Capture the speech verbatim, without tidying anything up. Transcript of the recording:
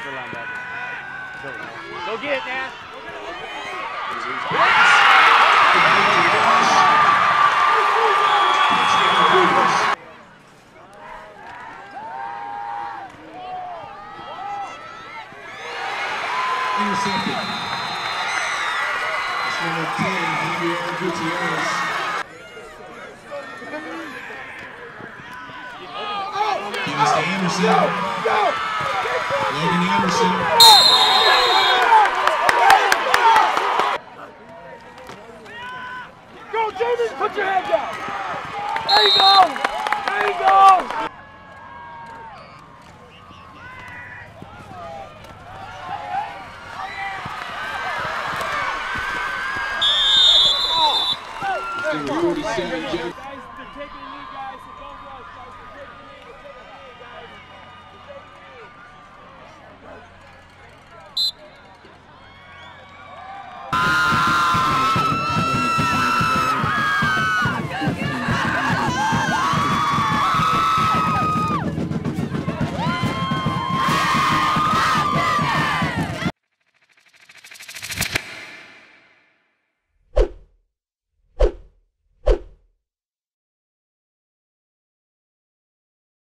Transfer linebacker. Go, Go get it, man. Intercepted. That's number ten, Javier Gutierrez. Pass to Anderson. Logan Anderson. Go, Jamie! Put your head down! There you go! There you go! Number forty-seven,